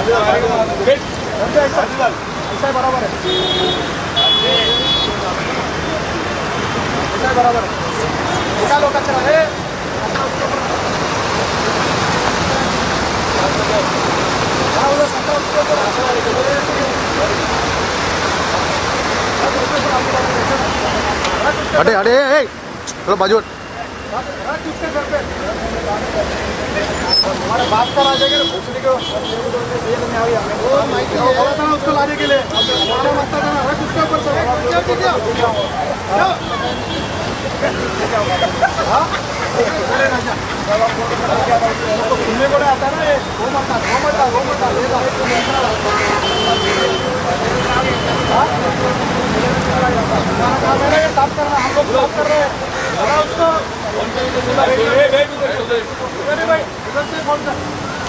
ऐसा बराबर है, ऐसा बराबर है। निकालो कचरा है। अरे अरे थोड़ा बाजू हमारे बाप का राजा के भोसड़ी को बोला था उसको लाने के लिए, मरता था ना, रख उसके ऊपर से। सुनने को नहीं आता ना, ये वो मरता साफ करना, हम लोग साफ कर रहे हैं। उसको भाई उधर से फोन कर।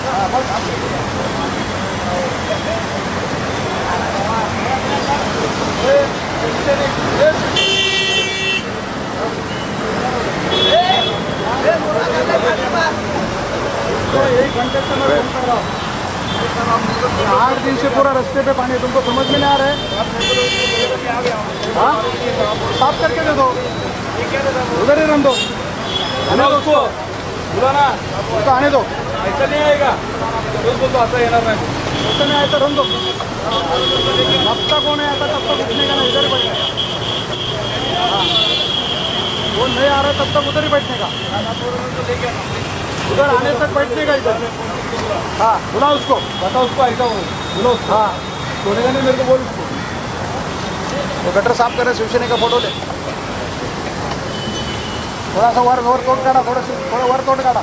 एक घंटे से मैं फोन कर रहा हूँ, 8 दिन से पूरा रास्ते पे पानी, तुमको समझ में नहीं आ रहा है? हाँ, साफ करके दे दो, उधर ही रन दो, आने दो उसको, बुलाना उसको, आने दो। ऐसा नहीं आएगा उसको तो आता है ना, मैं ऐसा नहीं आया तो रन दो। जब तक वो नहीं आता तब तक उठने का नहीं, इधर ही बैठने का। हाँ, वो नहीं आ रहा तब तक उधर ही बैठने का, उधर आने तक बैठने का इधर। हाँ, बुलाओ उसको, बताओ उसको, ऐसा बुलाओ। हाँ, सोने का नहीं, मेरे को बोल उसको। वो गटर साफ कर रहे, शिवसेना का फोटो ले, थोड़ा सा वर तोड़ काटा, थोड़ा वर तोड़ काटा।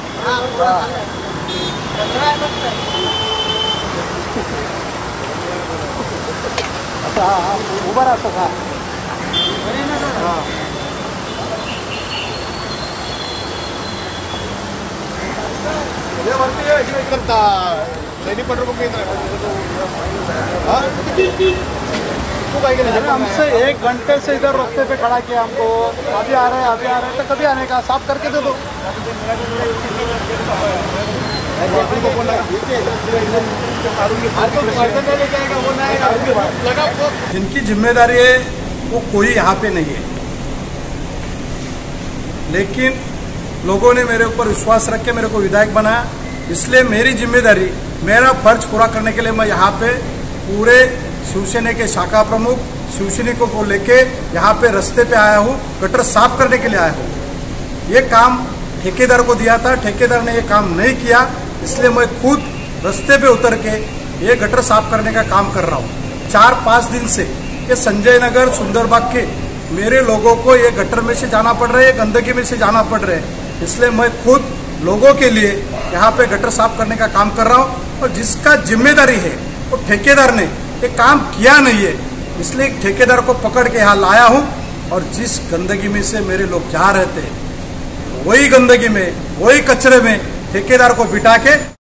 अच्छा, हाँ, उभा राहतो का? हाँ, हमसे 1 घंटे से इधर रास्ते पे खड़ा किया हमको, अभी आ रहे हैं, अभी आ रहे हैं, तो कभी आने का, साफ करके दे दो। जिनकी जिम्मेदारी है वो कोई यहाँ पे नहीं है, लेकिन लोगों ने मेरे ऊपर विश्वास रख के मेरे को विधायक बनाया, इसलिए मेरी जिम्मेदारी, मेरा फर्ज पूरा करने के लिए मैं यहाँ पे पूरे शिवसेना के शाखा प्रमुख शिवसैनिकों को लेके यहाँ पे रास्ते पे आया हूँ, गटर साफ करने के लिए आया हूँ। ये काम ठेकेदार को दिया था, ठेकेदार ने ये काम नहीं किया, इसलिए मैं खुद रास्ते पे उतर के ये गटर साफ करने का काम कर रहा हूँ। 4-5 दिन से ये संजय नगर सुंदरबाग के मेरे लोगों को ये गटर में से जाना पड़ रहा है, ये गंदगी में से जाना पड़ रहा है, इसलिए मैं खुद लोगों के लिए यहाँ पे गटर साफ करने का काम कर रहा हूँ। और जिसका जिम्मेदारी है वो ठेकेदार ने ये काम किया नहीं है, इसलिए ठेकेदार को पकड़ के यहाँ लाया हूँ। और जिस गंदगी में से मेरे लोग जा रहे थे, वही गंदगी में, वही कचरे में ठेकेदार को बिठा के